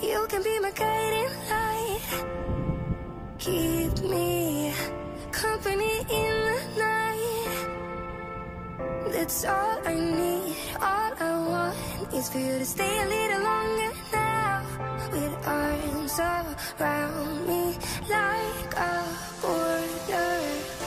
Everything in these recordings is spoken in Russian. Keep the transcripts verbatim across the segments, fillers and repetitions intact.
You can be my guiding light. Keep me company in the night. That's all I need. All I want is for you to stay a little longer now. With arms around me like a border.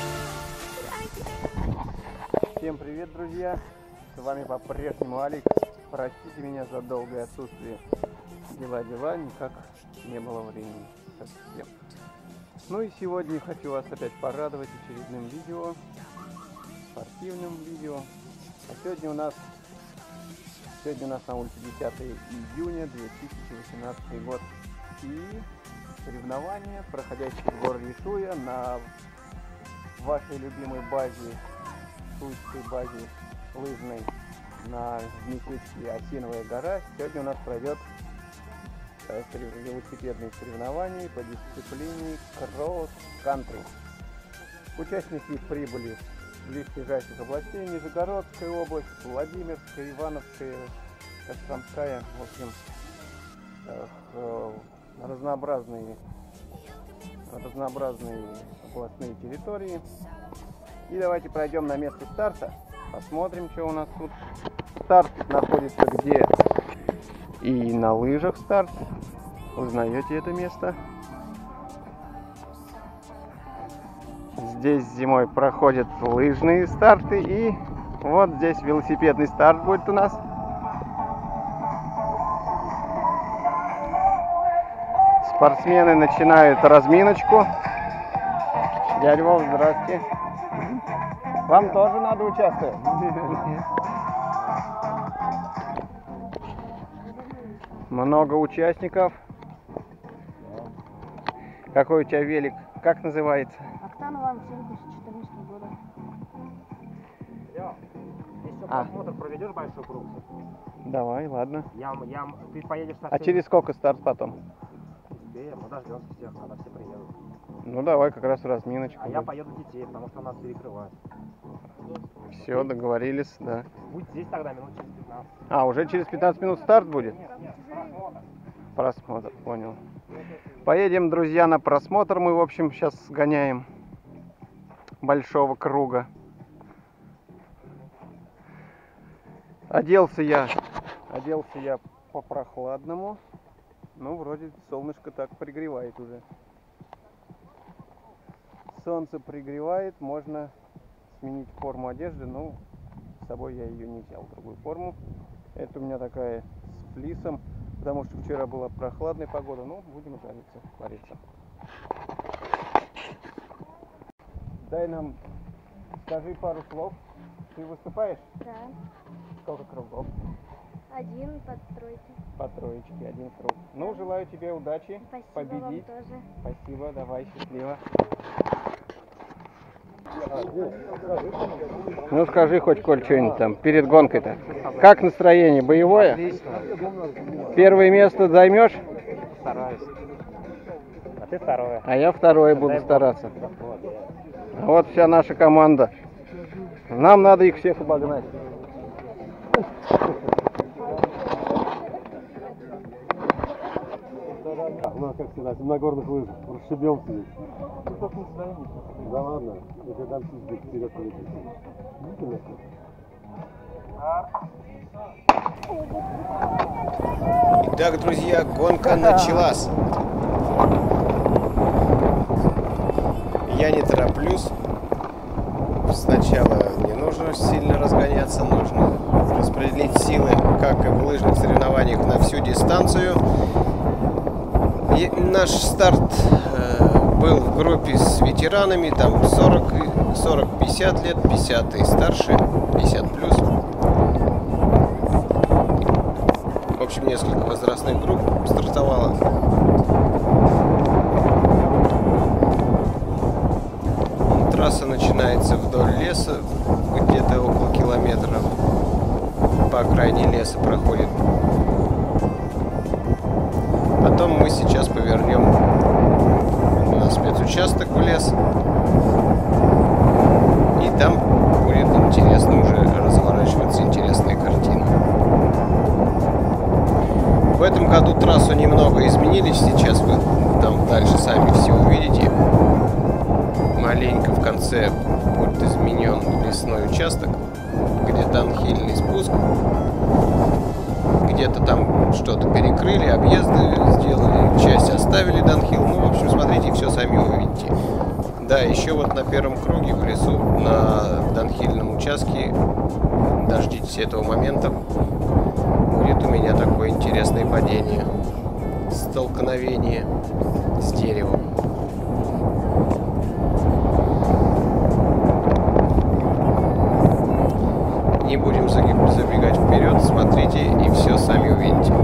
Всем привет, друзья! С вами по-прежнему Алик. Простите меня за долгое отсутствие. Дела, дела, никак не было времени совсем. Ну и сегодня хочу вас опять порадовать очередным видео, спортивным видео. А сегодня у нас сегодня у нас на улице десятое июня две тысячи восемнадцатый год. И соревнования, проходящие в городе Шуя на вашей любимой базе, шуйской базе лыжной на местечке Осиновая гора. Сегодня у нас пройдет велосипедные соревнования по дисциплине кросс-кантри. Участники прибыли с близлежащих областей: Нижегородская область, Владимирская, Ивановская, Костромская. В общем, разнообразные, разнообразные областные территории. И давайте пройдем на место старта, посмотрим, что у нас тут. Старт находится где? И на лыжах старт. Узнаете это место? Здесь зимой проходят лыжные старты. И вот здесь велосипедный старт будет у нас. Спортсмены начинают разминочку. Дядя Вов, здрасте. Вам тоже надо участвовать? Много участников. Какой у тебя велик? Как называется? Октан Ван семь тысяч четырнадцатого года. Еще А. просмотр проведешь большой круг? Давай, ладно. Я, я, ты поедешь со А всеми? через сколько старт потом? Да, мы дождемся всех, когда все приедут. Ну давай, как раз разминочку. А я поеду детей, потому что нас перекрывают. Все, договорились, да. Будь здесь тогда минут через пятнадцать. А, уже через пятнадцать минут старт будет? Нет, нет, просмотр. Просмотр, понял. Поедем, друзья, на просмотр. Мы, в общем, сейчас сгоняем большого круга. Оделся я, оделся я по-прохладному. Ну, вроде солнышко так пригревает уже. Солнце пригревает, можно сменить форму одежды, но с собой я ее не взял, другую форму. Это у меня такая с флисом, потому что вчера была прохладная погода, но будем жариться, вариться. Дай нам, скажи пару слов. Ты выступаешь? Да. Сколько кругов? Один под тройки. По троечке, один круг. Ну, желаю тебе удачи, Спасибо победить. вам тоже. Спасибо, давай, счастливо. Ну скажи хоть, Коль, что-нибудь там перед гонкой-то. Как настроение? Боевое? Отлично. Первое место займешь? Стараюсь. А ты второе. А я второе буду стараться. Вот вся наша команда. Нам надо их всех обогнать. Ну, как всегда, на горных лыжах расшибемся здесь. Да ладно, я тебе дам чуть вперед полететь. Итак, друзья, гонка началась. Я не тороплюсь. Сначала не нужно сильно разгоняться, нужно распределить силы, как и в лыжных соревнованиях, на всю дистанцию. И наш старт э, был в группе с ветеранами, там сорок-пятьдесят лет, пятьдесят и старше, пятьдесят плюс. В общем, несколько возрастных групп стартовало. Трасса начинается вдоль леса, где-то около километра по окраине леса проходит. Потом мы сейчас повернем на спецучасток в лес. И там будет интересно уже разворачиваться интересная картина. В этом году трассу немного немного изменились. Сейчас вы там дальше сами все увидите. Маленько в конце будет изменен лесной участок, где данхильный спуск. Где-то там что-то перекрыли, объезды сделали, часть оставили данхилл. Ну, в общем, смотрите, все сами увидите. Да, еще вот на первом круге в лесу, на данхильном участке, дождитесь этого момента, будет у меня такое интересное падение, столкновение с деревом. Не будем забегать вперед, смотрите и все сами увидите.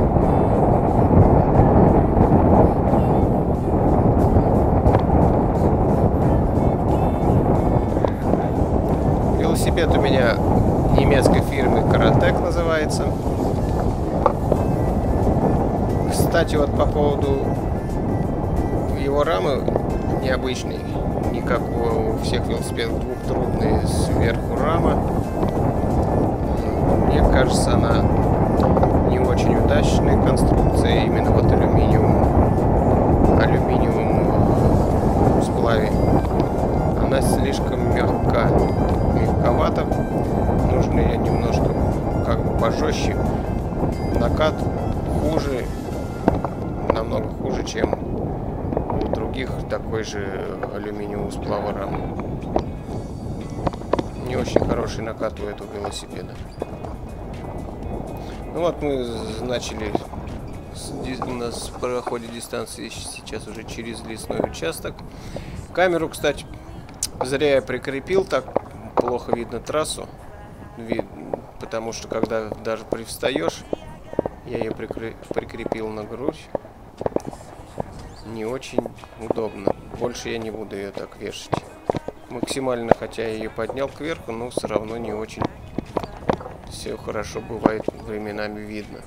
Велосипед у меня немецкой фирмы Каратек называется. Кстати, вот по поводу его рамы необычной, не как у всех велосипедов двухтрубные сверху рама. Мне кажется, она не очень удачная конструкция, именно вот алюминиум, алюминиевом сплаве. Она слишком мягка, мягковата. Нужно ее немножко как бы пожестче. Накат хуже, намного хуже, чем у других такой же алюминиевого сплава рамы. Не очень хороший накат у этого велосипеда. Ну вот мы начали, у нас проходит дистанция сейчас уже через лесной участок. Камеру, кстати, зря я прикрепил, так плохо видно трассу, потому что когда даже привстаешь, я ее прикрепил на грудь, не очень удобно. Больше я не буду ее так вешать. Максимально, хотя я ее поднял кверху, но все равно не очень все хорошо бывает, временами видно.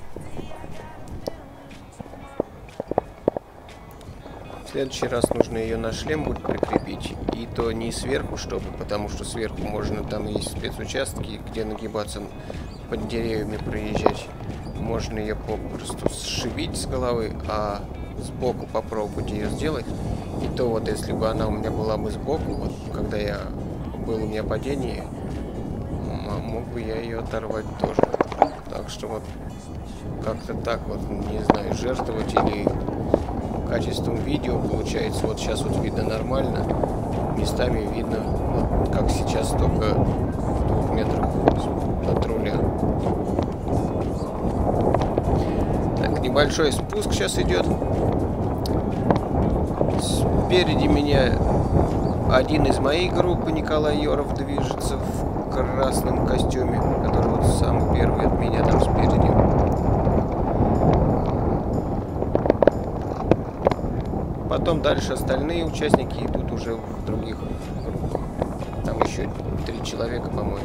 В следующий раз нужно ее на шлем будет прикрепить, и то не сверху, чтобы, потому что сверху можно, там есть спецучастки, где нагибаться, под деревьями проезжать. Можно ее попросту сшибить с головы, а сбоку попробовать ее сделать. И то вот, если бы она у меня была бы сбоку, вот когда я был у меня падение, мог бы я ее оторвать тоже. Так что вот как-то так вот, не знаю, жертвовать или качеством видео получается. Вот сейчас вот видно нормально, местами видно, вот, как сейчас, только в двух метрах от руля. Так, небольшой спуск сейчас идет. Спереди меня один из моей группы, Николай Йоров, движется в красном костюме, который вот самый первый от меня там спереди. Потом дальше остальные участники идут уже в других группах. Там еще три человека, по-моему.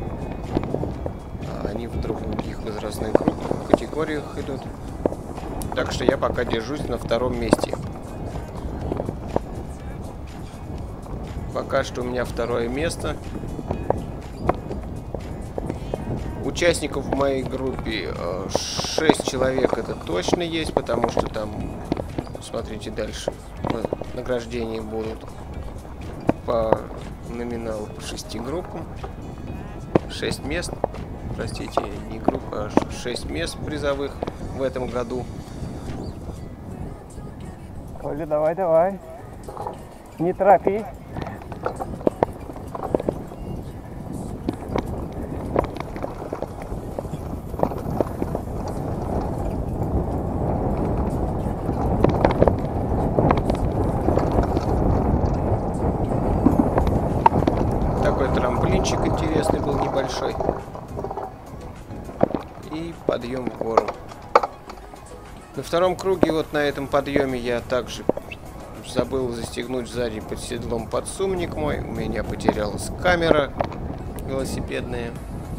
А они в других возрастных группах, категориях идут. Так что я пока держусь на втором месте. Пока что у меня второе место. Участников в моей группе шесть человек, это точно есть, потому что там, смотрите дальше, награждения будут по номиналу по шести группам. шесть мест, простите, не группа, а шесть мест призовых в этом году. Коля, давай, давай. Не торопись. Такой трамплинчик интересный был, небольшой. И подъем в гору. На втором круге, вот на этом подъеме, я также забыл застегнуть сзади под седлом подсумник мой. У меня потерялась камера велосипедная.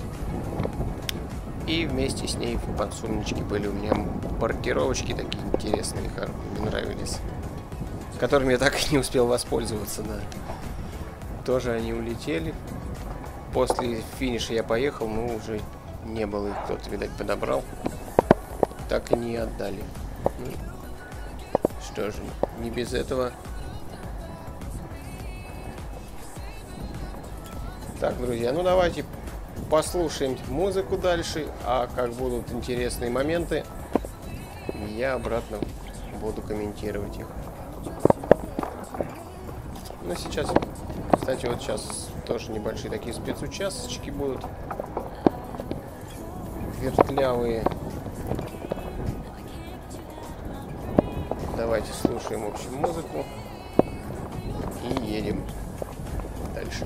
И вместе с ней в подсумничке были у меня паркировочки такие интересные, мне нравились. Которыми я так и не успел воспользоваться, да. Тоже они улетели. После финиша я поехал, но уже не было их, кто-то, видать, подобрал. Так и не отдали. Ну, что же, не без этого. Так, друзья, ну давайте послушаем музыку дальше, а как будут интересные моменты, я обратно буду комментировать их. Ну, сейчас, кстати, вот сейчас тоже небольшие такие спецучасточки будут. Вертлявые. Давайте слушаем, в общем, музыку и едем дальше.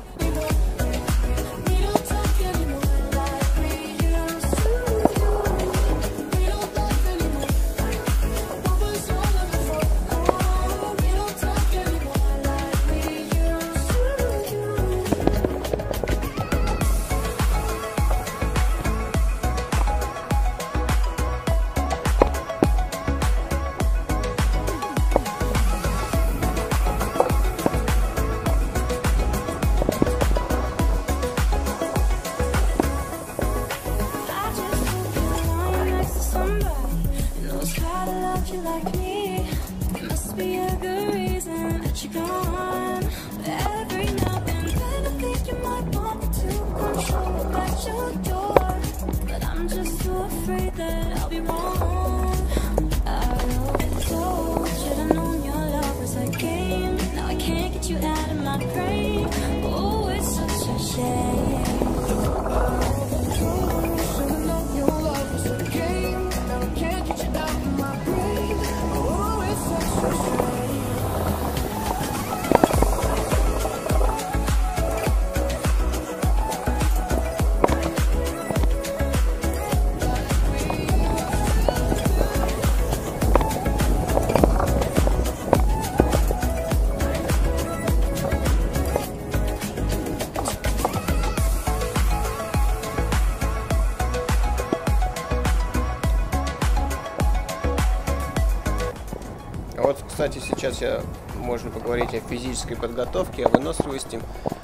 Вот, кстати, сейчас я, можно поговорить о физической подготовке, о выносливости.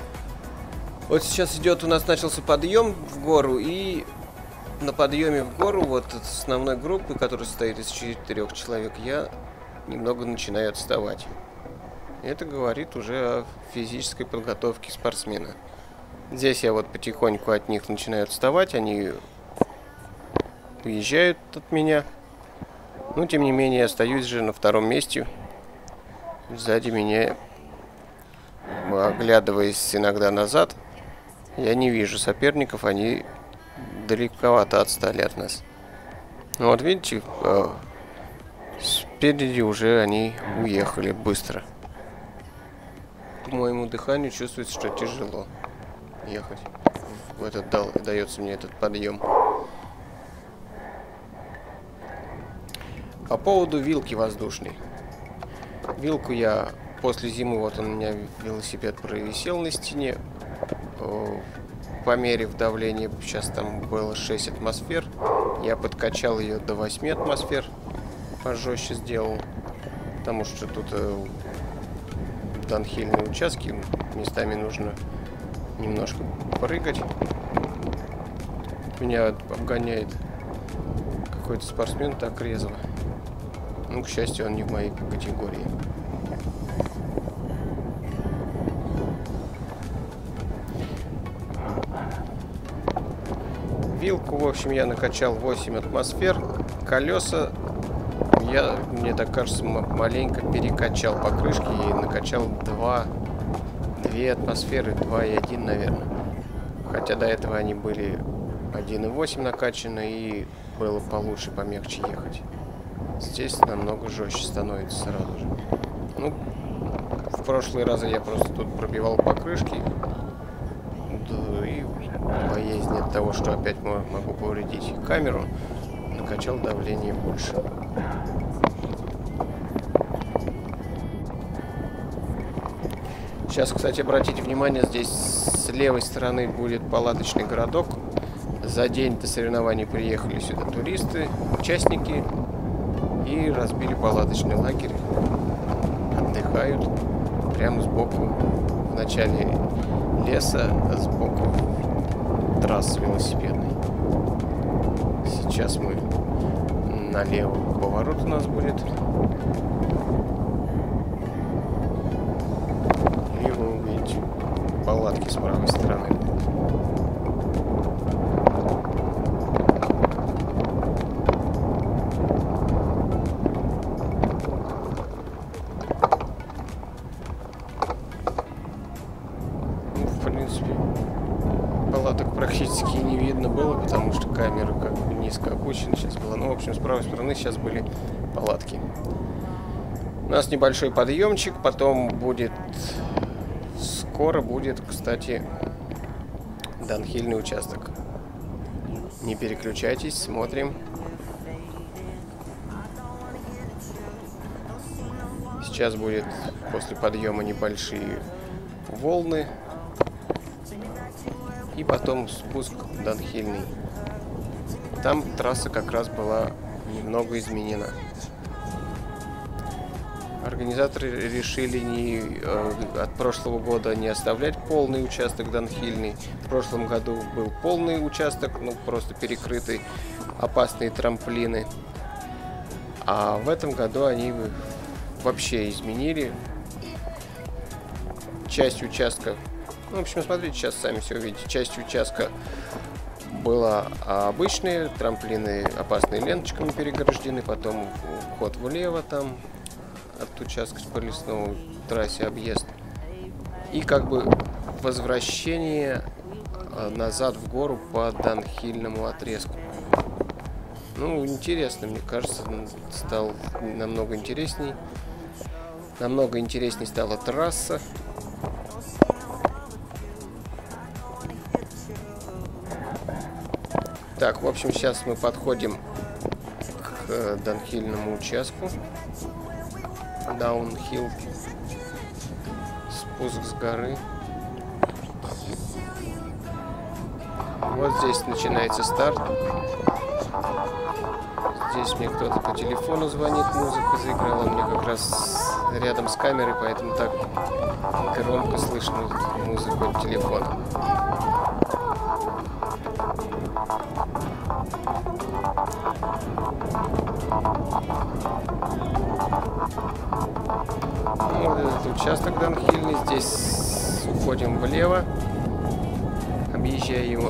Вот сейчас идет, у нас начался подъем в гору, и на подъеме в гору, вот от основной группы, которая состоит из четырех человек, я немного начинаю отставать. Это говорит уже о физической подготовке спортсмена. Здесь я вот потихоньку от них начинаю отставать, они уезжают от меня. Но, тем не менее, я остаюсь же на втором месте. Сзади меня, оглядываясь иногда назад, я не вижу соперников, они далековато отстали от нас. Ну, вот видите, спереди уже они уехали быстро. По моему дыханию чувствуется, что тяжело ехать. В этот дал, дается мне этот подъем. По поводу вилки воздушной. Вилку я после зимы, вот он у меня велосипед провисел на стене. Померив давление, сейчас там было шесть атмосфер. Я подкачал ее до восьми атмосфер. Пожестче сделал. Потому что тут э, данхильные участки. Местами нужно немножко прыгать. Меня обгоняет какой-то спортсмен так резво. Ну, к счастью, он не в моей категории. Вилку, в общем, я накачал восемь атмосфер. Колеса я, мне так кажется, маленько перекачал по крышке и накачал два, две атмосферы, два и один, наверное. Хотя до этого они были один и восемь накачаны, и было получше, помягче ехать. Здесь намного жестче становится сразу же. Ну, в прошлые разы я просто тут пробивал покрышки. Да, и боязнь от того, что опять могу повредить камеру, накачал давление больше. Сейчас, кстати, обратите внимание, здесь с левой стороны будет палаточный городок. За день до соревнований приехали сюда туристы, участники. И разбили палаточный лагерь, отдыхают прямо сбоку, в начале леса, а сбоку трассы велосипедной. Сейчас мы налево поворот у нас будет. И вы увидите палатки с правой стороны. Ну, в принципе, палаток практически не видно было, потому что камера как бы низко опущена сейчас была. Ну, в общем, с правой стороны сейчас были палатки. У нас небольшой подъемчик, потом будет... Скоро будет, кстати, даунхильный участок. Не переключайтесь, смотрим. Сейчас будет после подъема небольшие волны. И потом спуск даунхильный. Там трасса как раз была немного изменена. Организаторы решили не, э, от прошлого года не оставлять полный участок даунхильный. В прошлом году был полный участок, ну просто перекрытый, опасные трамплины. А в этом году они вообще изменили. Часть участка, ну, в общем, смотрите, сейчас сами все увидите. Часть участка была обычные, трамплины опасные ленточками переграждены, потом вход влево там. От участка по лесной трассе объезд. И как бы возвращение назад в гору по даунхильному отрезку. Ну, интересно, мне кажется, стал намного интересней. Намного интересней стала трасса. Так, в общем, сейчас мы подходим к даунхильному участку. Даунхилл, спуск с горы. Вот здесь начинается старт. Здесь мне кто-то по телефону звонит, музыка заиграла. Мне как раз рядом с камерой, поэтому так громко слышно музыку от телефона. Вот этот участок даунхильный. Здесь уходим влево, объезжая его.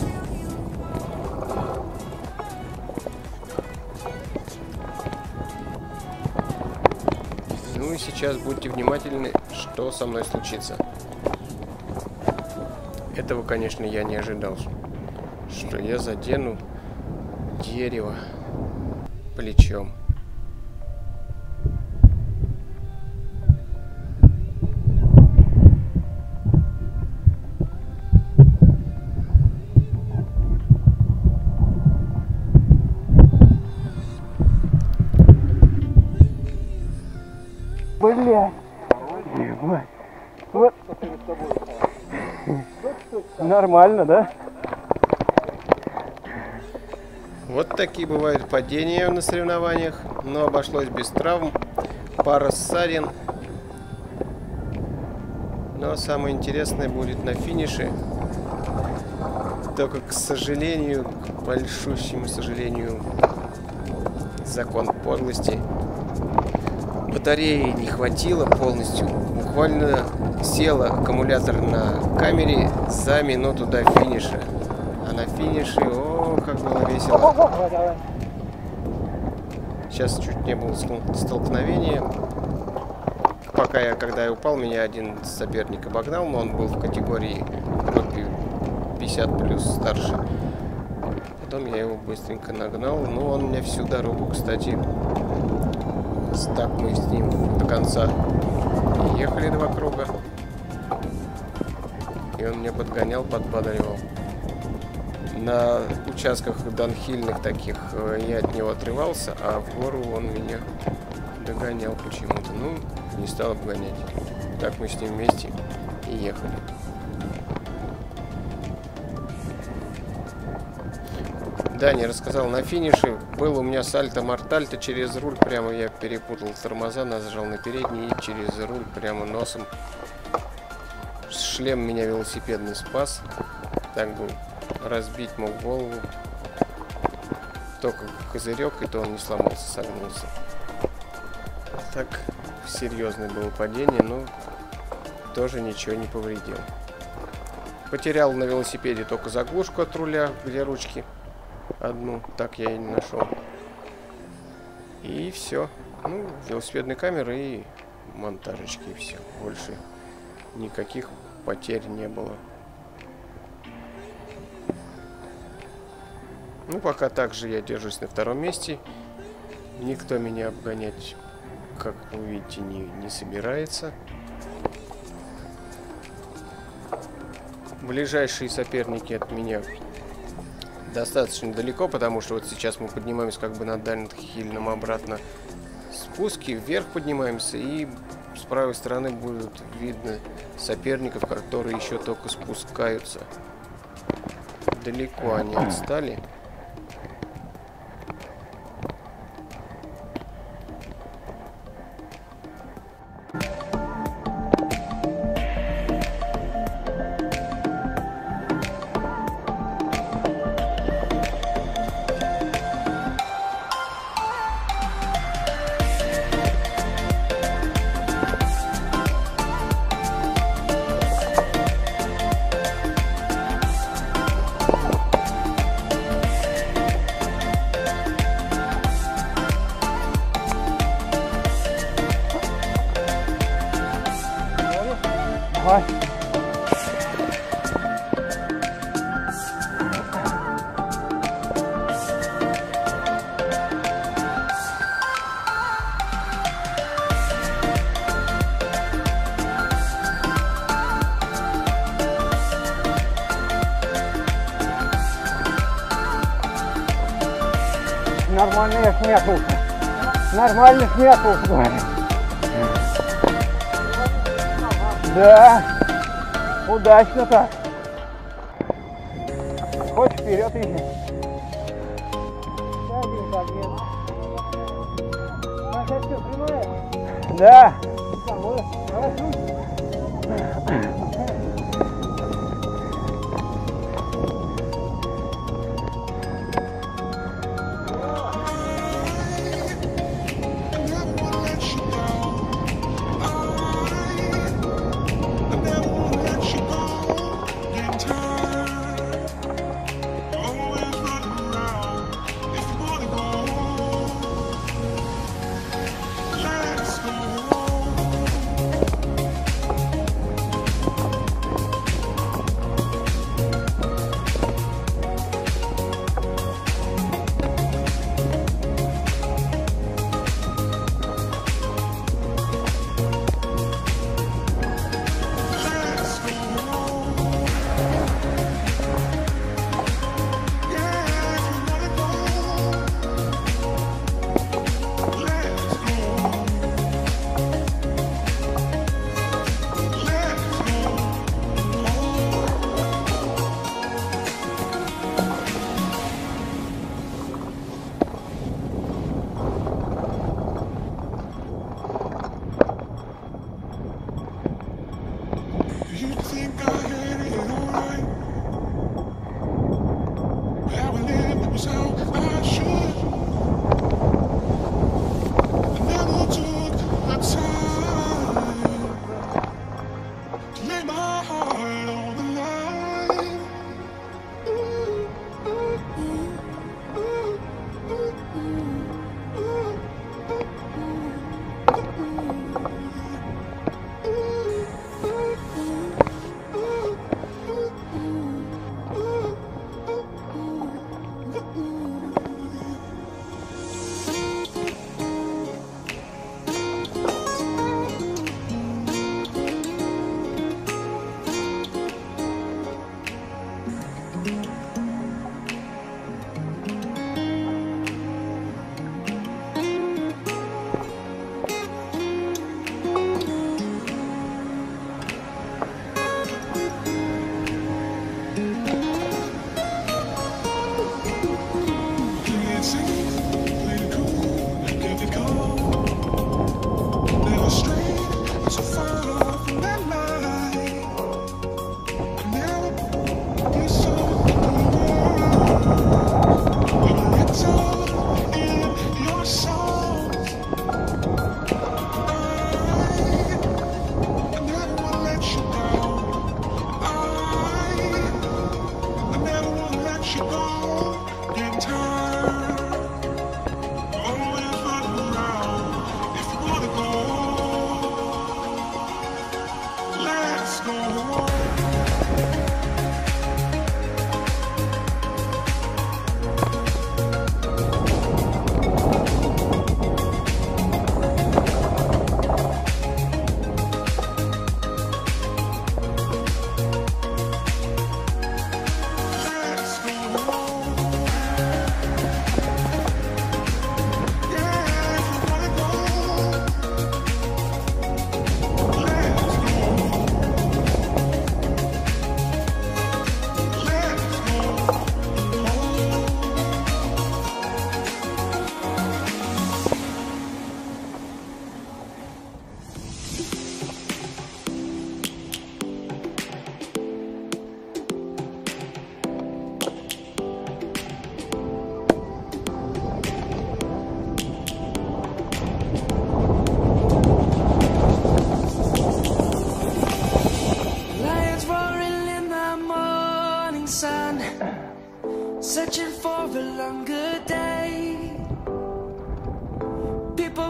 Ну и сейчас будьте внимательны, что со мной случится. Этого, конечно, я не ожидал, что я задену дерево плечом. Блядь. Вот. Нормально, да? Вот такие бывают падения на соревнованиях, но обошлось без травм, пара ссадин. Но самое интересное будет на финише. Только, к сожалению, к большущему сожалению, закон подлости, батареи не хватило полностью. Буквально сел аккумулятор на камере за минуту до финиша. А на финише, о, как было весело. Сейчас чуть не было столкновения. Пока я, когда я упал, меня один соперник обогнал, но он был в категории пятьдесят плюс старше. Потом я его быстренько нагнал, но он меня всю дорогу, кстати, так мы с ним до конца ехали два круга. И он меня подгонял, подбадривал. На участках даунхильных таких я от него отрывался, а в гору он меня догонял почему-то. Ну, не стал обгонять. Так мы с ним вместе и ехали. Да, не рассказал, на финише был у меня сальто-мортальто через руль, прямо я перепутал тормоза, нажал на передний и через руль прямо носом. Шлем меня велосипедный спас, так бы разбить мог голову. только козырек, и то он не сломался, согнулся. Так, серьезное было падение, но тоже ничего не повредил. Потерял на велосипеде только заглушку от руля, где ручки. Одну, так я и не нашел. И все. Ну, велосипедные камеры и монтажечки, и все. Больше никаких потерь не было. Ну, пока также я держусь на втором месте. Никто меня обгонять, как вы видите, не, не собирается. Ближайшие соперники от меня достаточно далеко, потому что вот сейчас мы поднимаемся как бы на дальнем обратно спуске, вверх поднимаемся, и с правой стороны будут видно соперников, которые еще только спускаются. Далеко они отстали. Давай. Нормально я смякнулся. Нормально смякнулся, говорю. Да, удачно так. Хочешь вперед иди. Да.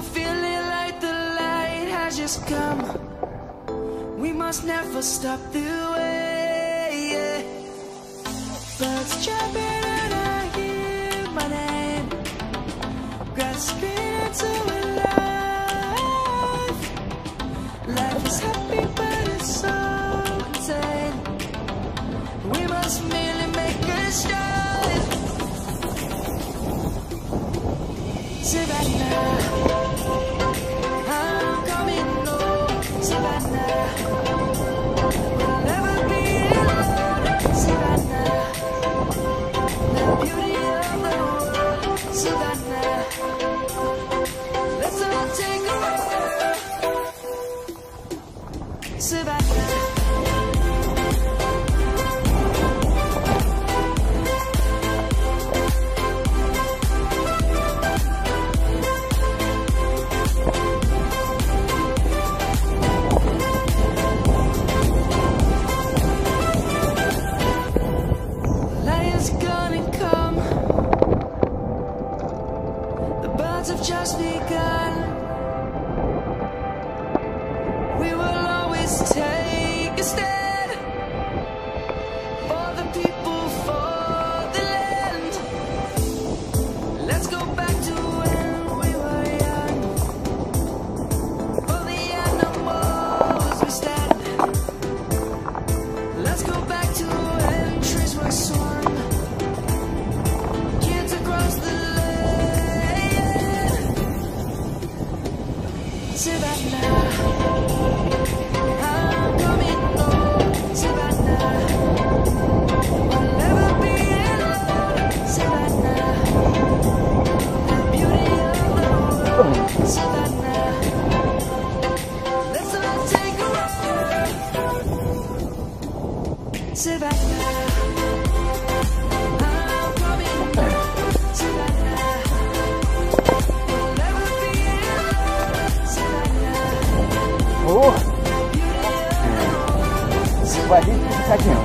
feeling like the light has just come. We must never stop the way, yeah. Birds chirping and I hear my name, grasping into a life. Life is happy but it's so insane. We must merely make a start. Savannah, I'm coming home. Savannah, we'll never be alone. Savannah, the beauty of the world. Savannah, let's all take a walk. Savannah. Have just begun. We will always take a stand for the people, for the land. Let's go back to when we were young. For the animals we stand. Let's go back to when trees were swung. Kids across the Savannah, I'm coming home. Savannah, we'll never be alone. Savannah, the beauty of the world. Savannah, let's all take a walk. Savannah, I'm coming home. Savannah, we'll never be alone. О, водить не хотел.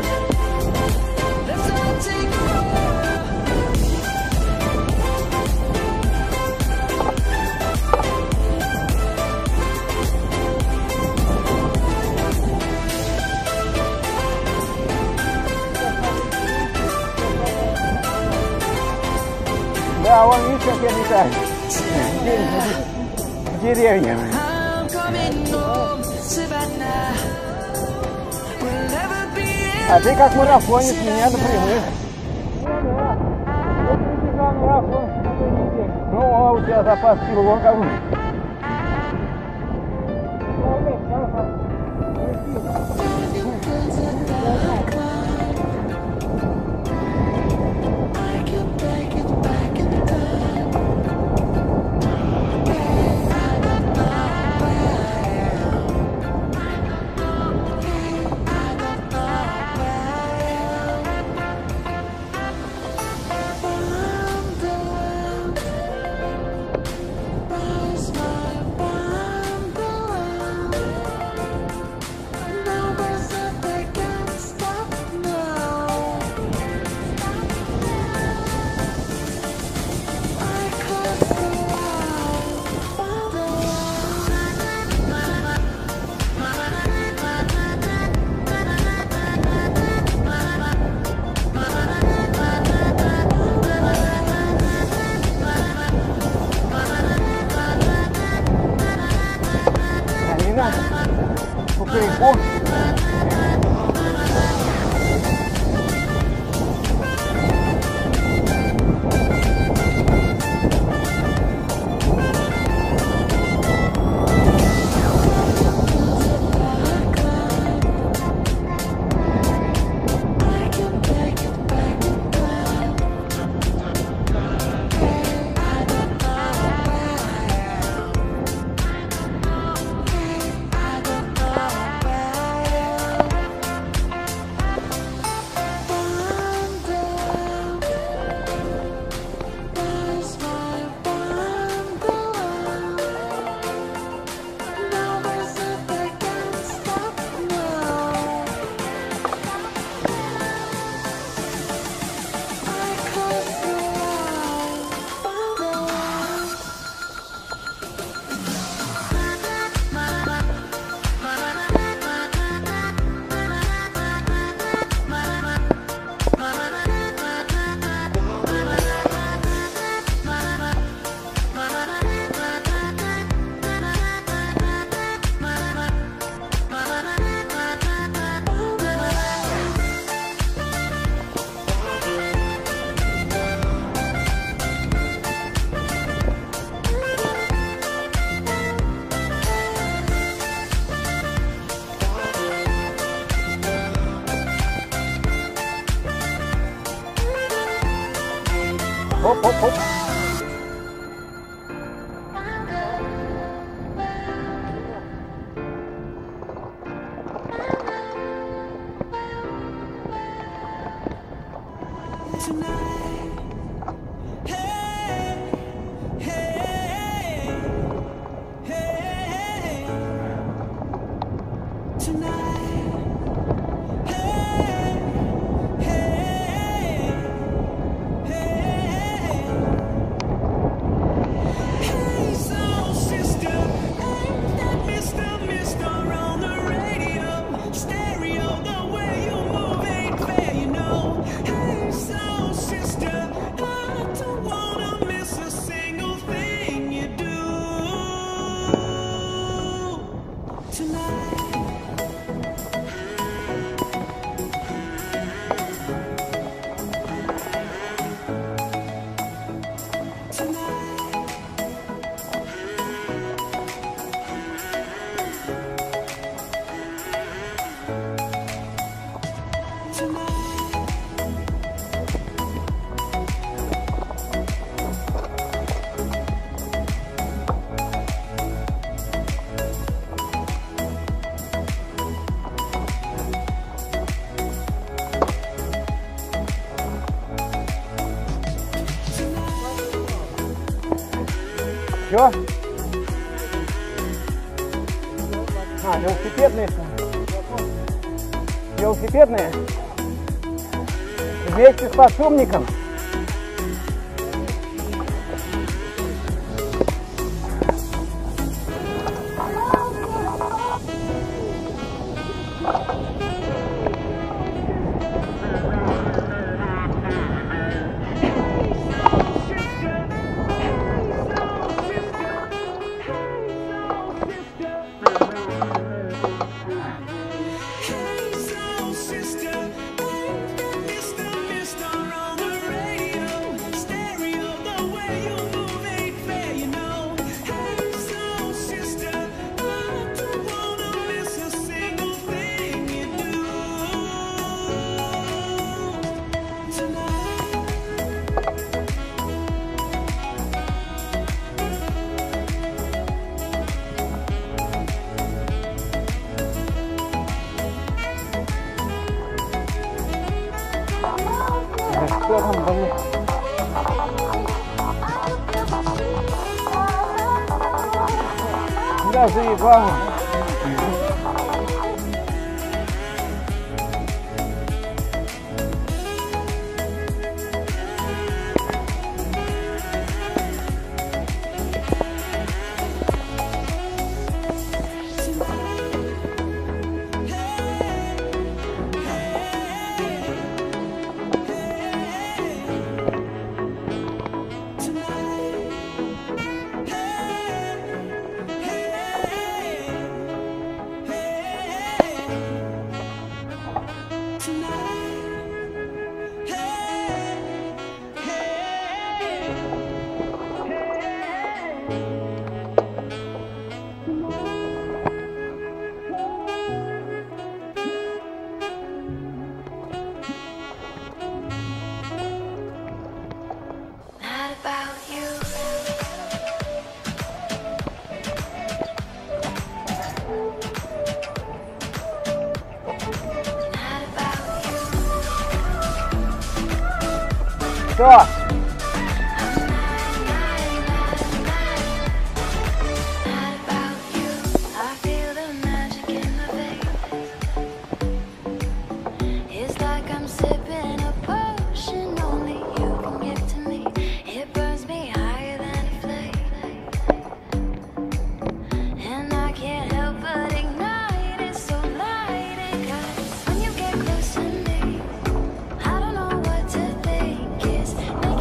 Да, вон видишь, как я летаю. Деревьями. А ты как марафонец, меня напрямую. Ну, а у тебя запас сил вон какой. О! Оп, оп, оп. Чё? А, велосипедные? Велосипедные? Вместе с подшумником? Что там, блин? Да, заебало. Что? When you get close to me, I don't know what to think is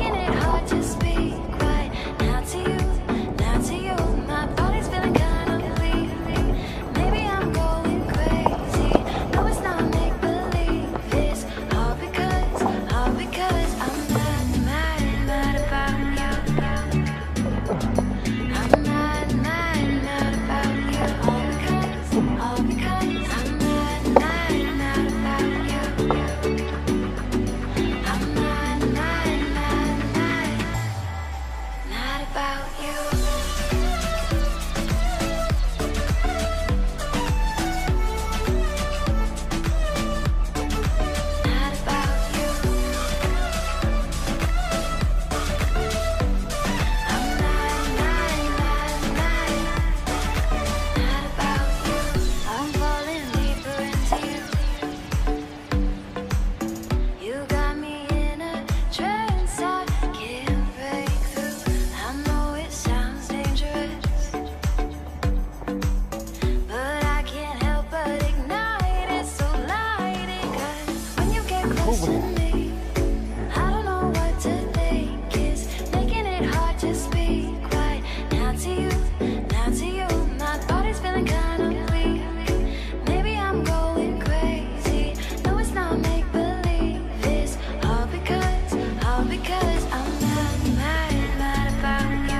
heart's feeling kinda weak. Maybe I'm going crazy. No, it's not make believe. It's all because, all because I'm mad, mad, mad about you.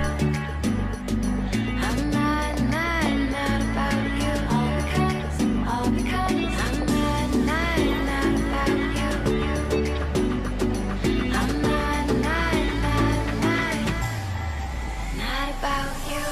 I'm mad, mad, mad about you. All because, all because I'm mad, mad, mad about you. I'm mad, mad, mad, mad, mad about you.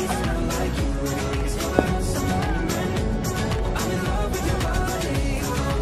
I'm in love with your body.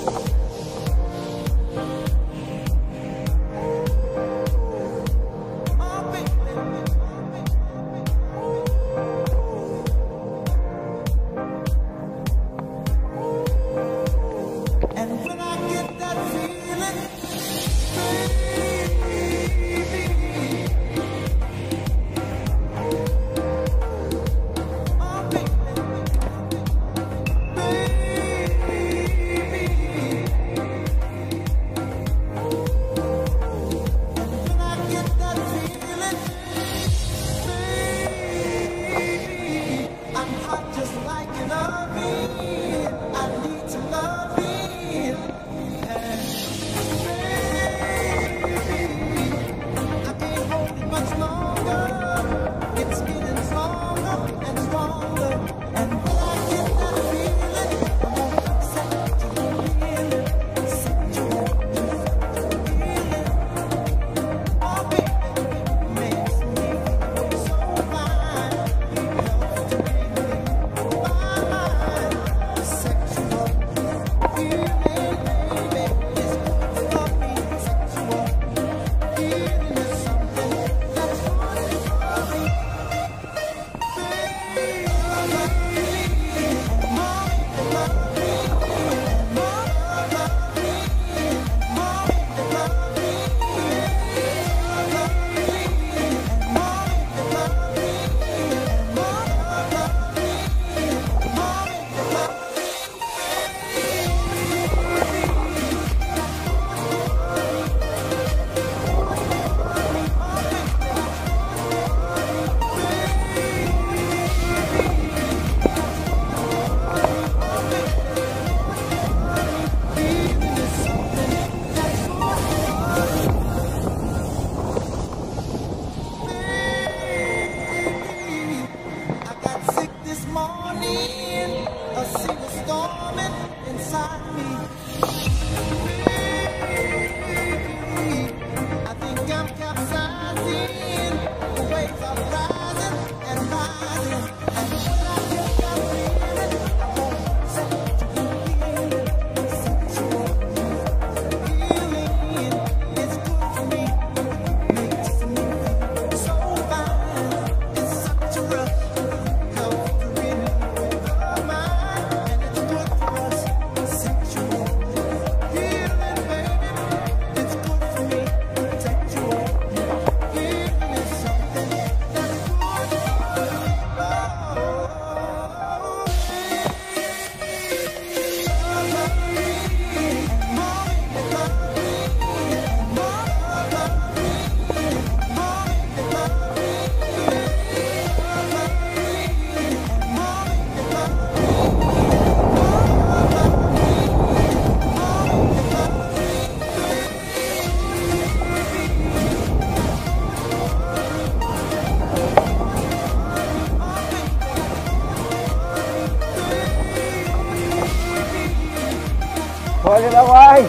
Коля, давай!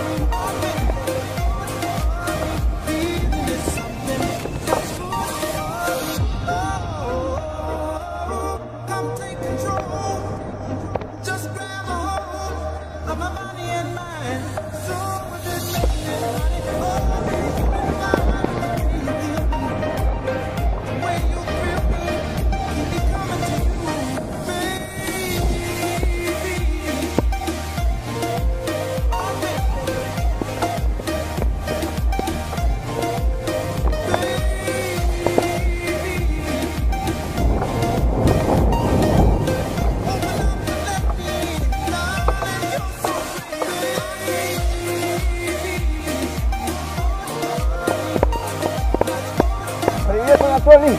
Привет, Анатолий!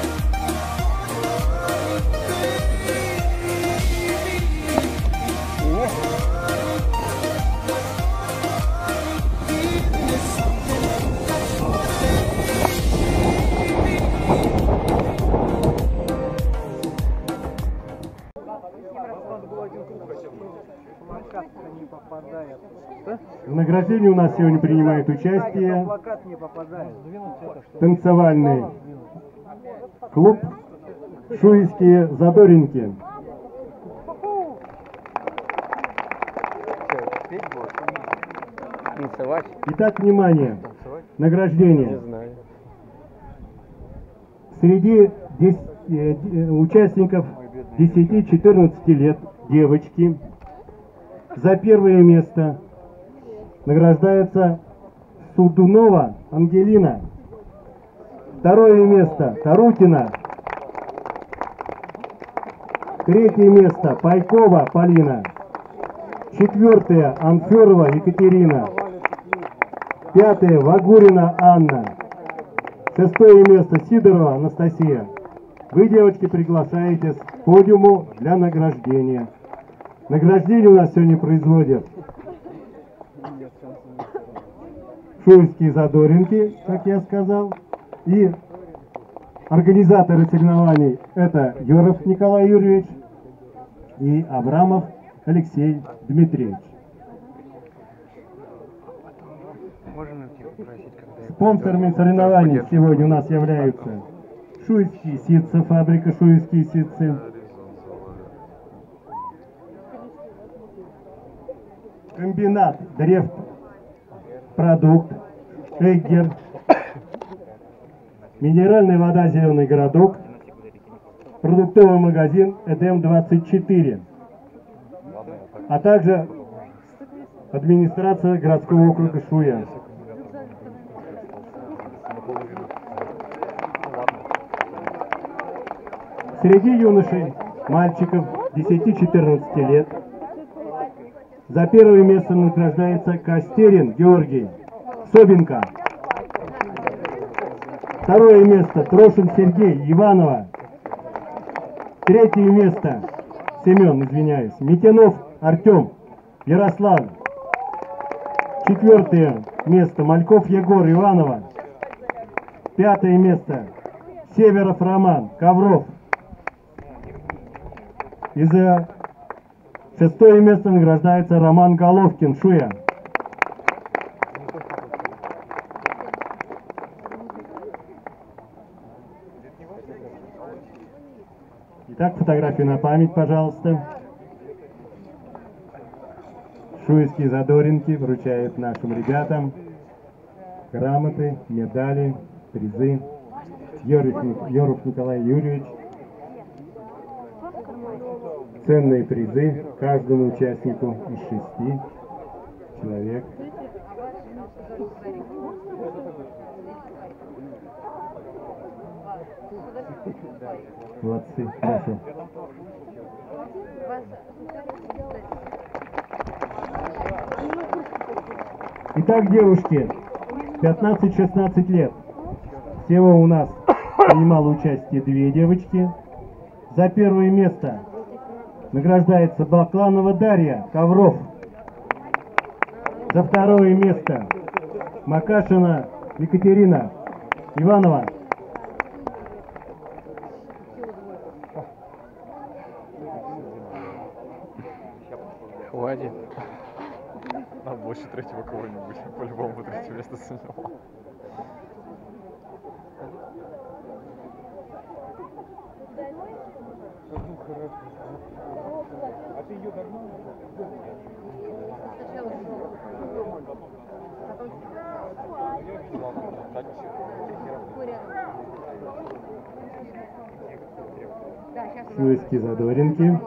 Привет! В награждении у нас сегодня принимает участие Плакат не попадает. танцевальный клуб «Шуйские задоринки». Петь будешь? Танцевать? Итак, внимание. Танцевать? Награждение. Не знаю. Среди дес- э, д- участников десяти-четырнадцати лет девочки за первое место награждается Судунова Ангелина. Второе место Тарутина. Третье место Пайкова Полина. Четвертое Амферова Екатерина. Пятое Вагурина Анна. Шестое место Сидорова Анастасия. Вы, девочки, приглашаетесь к подиуму для награждения. Награждение у нас сегодня производят шуйские задоринки, как я сказал, и организаторы соревнований это Юров Николай Юрьевич и Абрамов Алексей Дмитриевич. Можно тебя попросить, когда я Спонсорами приду, соревнований тоже сегодня у нас являются Шуйские ситцы, фабрика Шуйские ситцы, комбинат Дрефт Продукт, Эггер, минеральная вода Зеленый городок, продуктовый магазин Эдем двадцать четыре, а также администрация городского округа Шуя. Среди юношей, мальчиков десяти-четырнадцати лет за первое место награждается Костерин Георгий Собинка. Второе место Трошин Сергей Иванова. Третье место Семен, извиняюсь, Митянов Артем Ярослав. Четвертое место Мальков Егор Иванова. Пятое место Северов Роман Ковров. И за шестое место награждается Роман Головкин Шуя. Итак, фотографии на память, пожалуйста. Шуйские задоринки вручают нашим ребятам грамоты, медали, призы. Ёров, Ёров Николай Юрьевич. Ценные призы каждому участнику из шести человек. Молодцы, хорошо. Итак, девушки, пятнадцать-шестнадцать лет. Всего у нас принимало участие две девочки. За первое место награждается Бакланова Дарья Ковров. За второе место Макашина Екатерина Иванова. Хватит. Нам больше третьего кого-нибудь. По-любому третье место занял. А ты ее давно? Шуйские задоринки.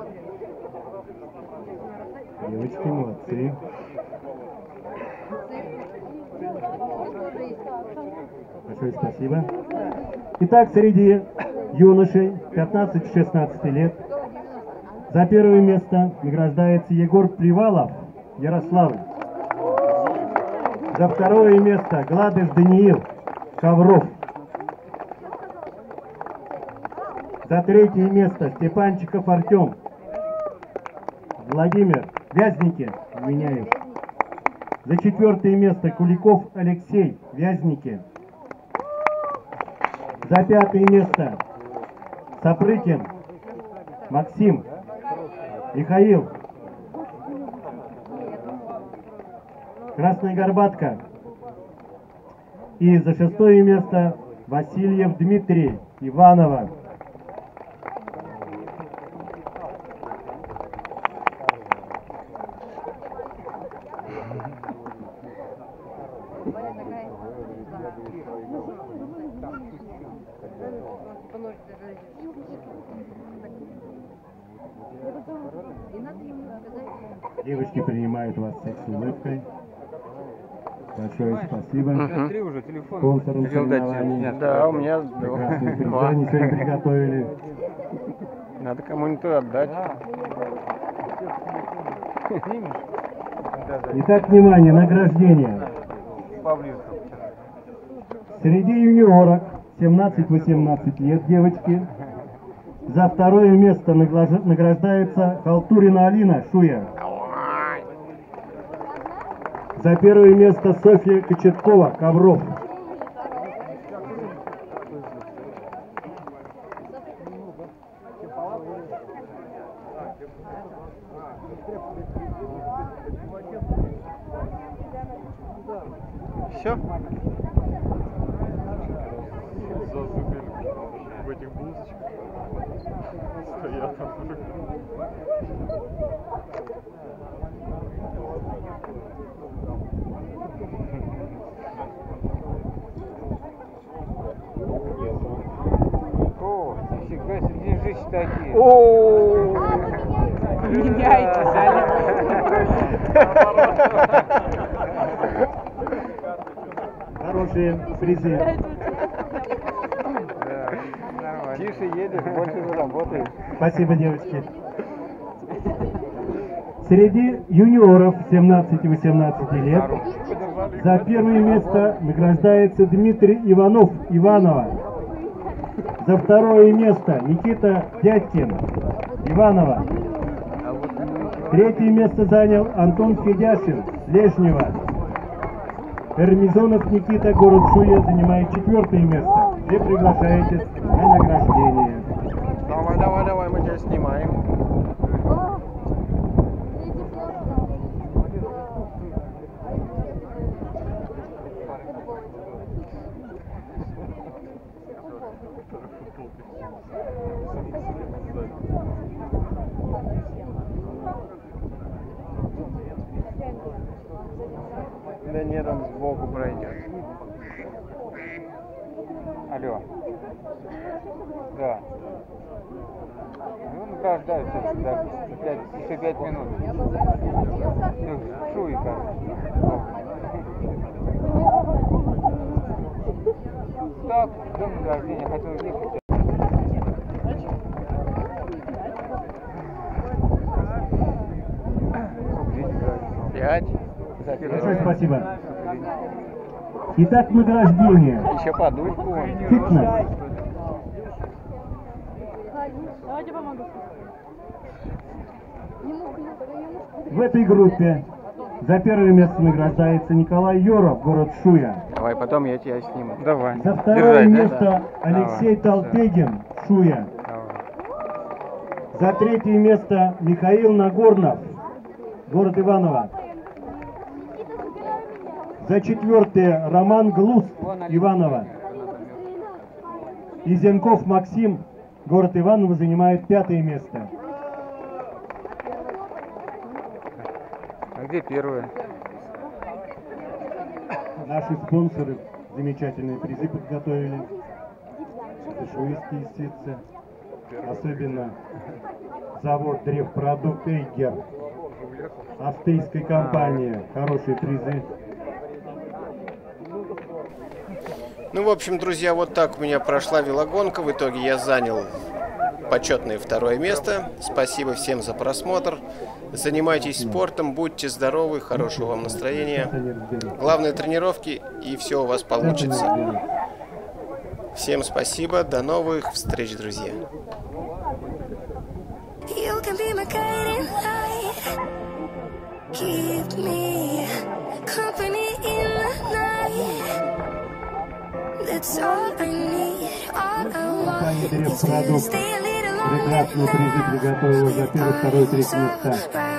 Девочки, молодцы. Большое спасибо. Итак, среди юношей пятнадцати-шестнадцати лет за первое место награждается Егор Привалов Ярослав. За второе место Гладыш Даниил Ковров. За третье место Степанчиков Артем Владимир Вязники, извиняюсь. За четвертое место Куликов Алексей Вязники. За пятое место Сапрыкин Максим Михаил. Красная Горбатка. И за шестое место Васильев Дмитрий Иванова. Девочки принимают вас с улыбкой. Большое спасибо. Угу. Спонсорам соревнований. Да, у меня Прекрасные два. призы сегодня приготовили. Надо кому-нибудь отдать. Итак, внимание, награждение. Среди юниорок семнадцать-восемнадцать лет девочки. За второе место наглаж- награждается Халтурина Алина Шуя. За первое место Софья Кочеткова Ковров. Все? Зазубили в этих блузочках. Стоят там. О, нифига себе, держись такие. О, Меняйтесь, Хорошие призы. тише едешь, больше заработаешь. Спасибо, девочки. Среди юниоров семнадцати-восемнадцати лет за первое место награждается Дмитрий Иванов Иванова. За второе место Никита Дядькин Иванова. Третье место занял Антон Федяшин Лежнева. Эрмизонов Никита, город Шуя, занимает четвертое место. Все приглашаетесь на награждение. Давай, давай, давай, мы тебя снимаем. Да нет, он сбоку пройдет. Алло. Да. Ну, награждаются да, пять, еще пять минут. Ну, шуй, короче. Так, до награждения хотел ехать. Пять. Большое спасибо. Итак, награждение. Еще подушку. Фитнес. Давайте помогу. В этой группе за первое место награждается Николай Юров, город Шуя. Давай, потом я тебя сниму. Давай. За второе Держать, да? место Алексей Толпегин, Шуя. За третье место Михаил Нагорнов, город Иваново. За четвертое Роман Глуст, Иваново. Изенков Максим, город Иваново, занимает пятое место. А где первое? Наши спонсоры замечательные призы подготовили. Это шуйские ситцы. Особенно завод Древпродукт Эйгер. Австрийская компания. Хорошие призы. Ну, в общем, друзья, вот так у меня прошла велогонка. В итоге я занял почетное второе место. Спасибо всем за просмотр. Занимайтесь спортом, будьте здоровы, хорошего вам настроения. Главное, тренировки, и все у вас получится. Всем спасибо, до новых встреч, друзья. You can be my guiding light. Keep me company in the night. That's all I need. All I want is you to stay a little longer. Прекрасные призы приготовила за первое, второе, третье места.